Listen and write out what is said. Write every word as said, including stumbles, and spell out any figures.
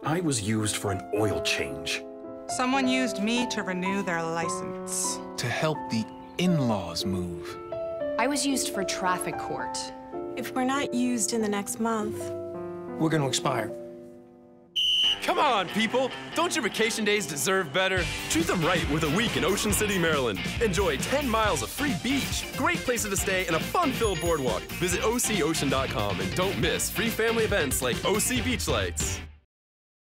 I was used for an oil change. Someone used me to renew their license. To help the in-laws move. I was used for traffic court. If we're not used in the next month, we're going to expire. Come on, people! Don't your vacation days deserve better? Treat them right with a week in Ocean City, Maryland. Enjoy ten miles of free beach, great places to stay, and a fun-filled boardwalk. Visit O C ocean dot com and don't miss free family events like O C Beach Lights.